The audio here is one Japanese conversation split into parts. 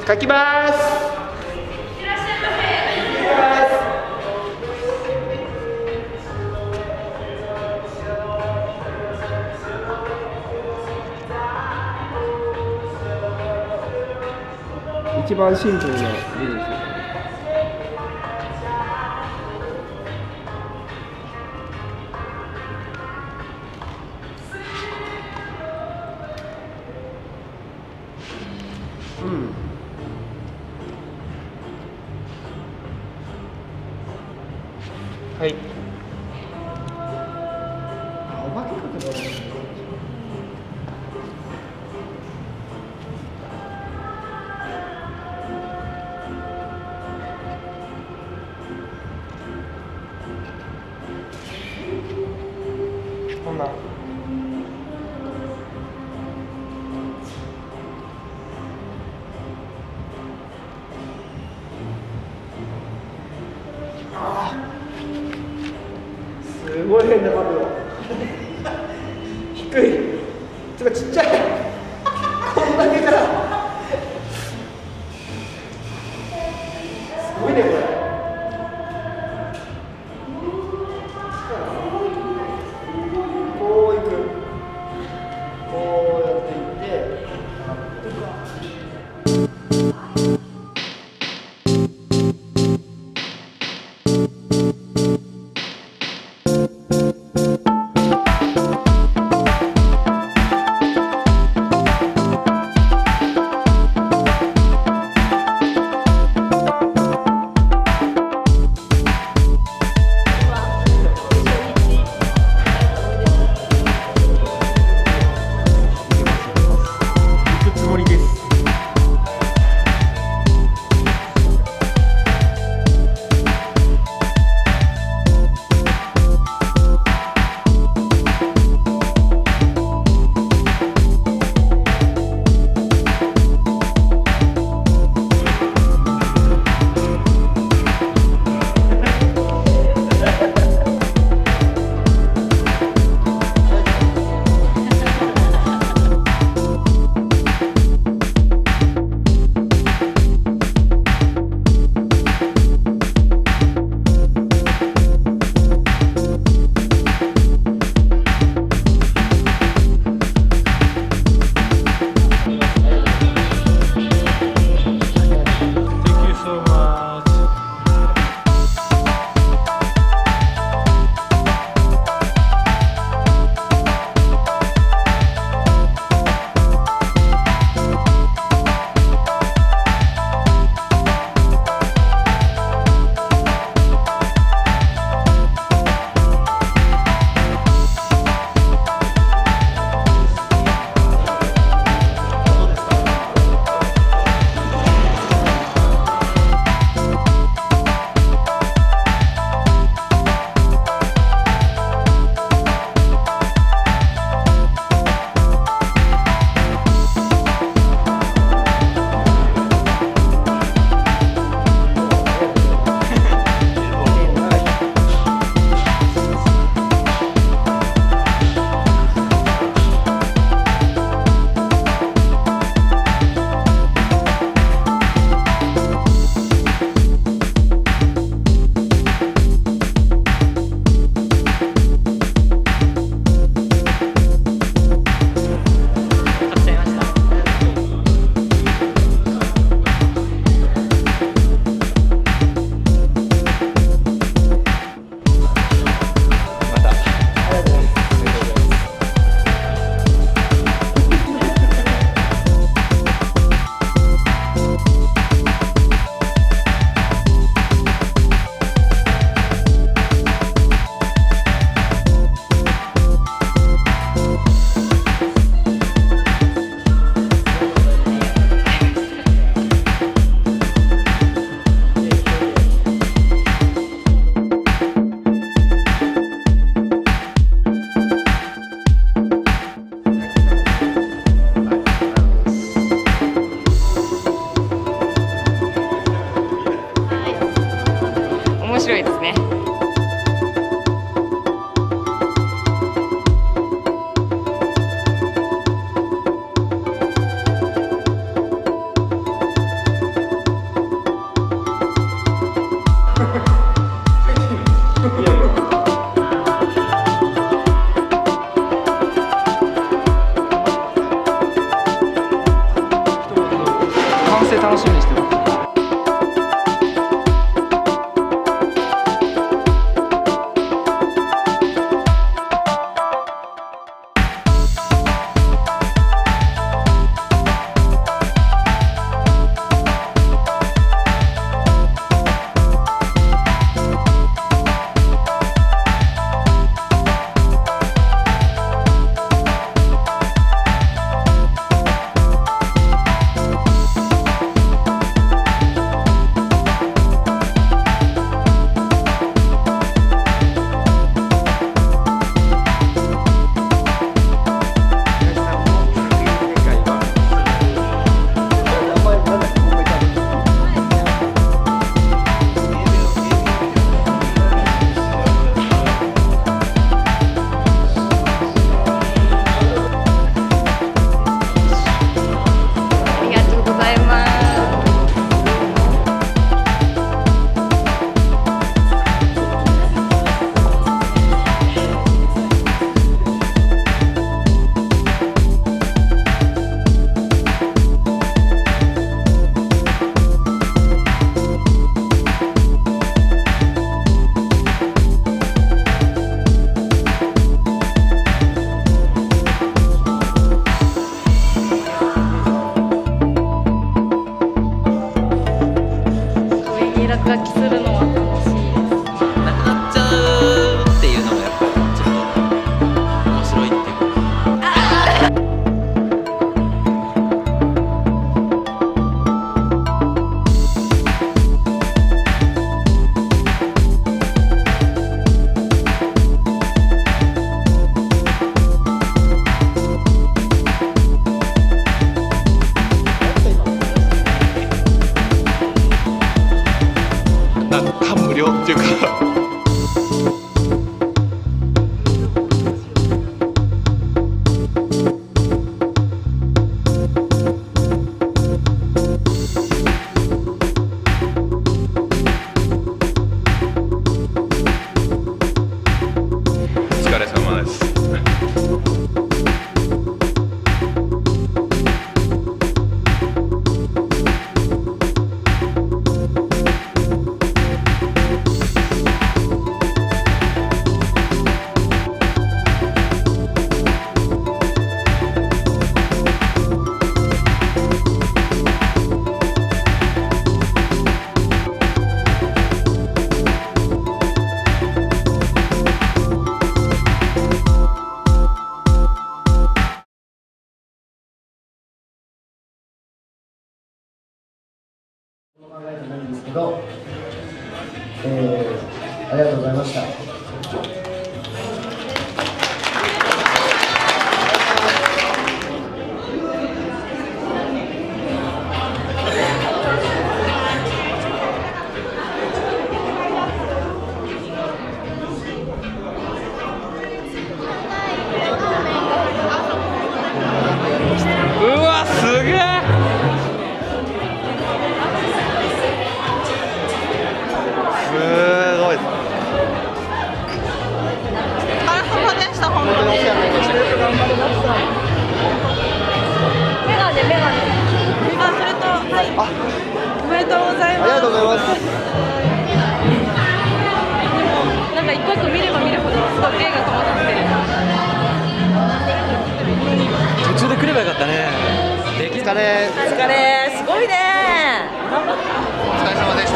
書きます。 いらっしゃいませ。 一番シンプルな字ですよね。うん。はい。あ、お化け描くの。こんな。すごい変な角度。低い。ちょっとちっちゃい。こんだけから。すごいねこれ。こういく。こうやっていって。 成楽しみにしてます。 書きするのは楽しいです。 なくなっちゃうっていうのがやっぱりちょっと面白いっていうか。感無量っていうかお疲れ様です。 考えてないんですけど、ありがとうございました。 うわ、すげえ。 すごいです。 お疲れ様でした。本当にお世話になりました。頑張りました。メガネ。あ、それと、はい。おめでとうございます。ありがとうございます。なんか一個一個見れば見るほどすごい芸が細かくて。 途中で来ればよかったね。 お疲れ、すごいね。 お疲れ様でした。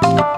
した。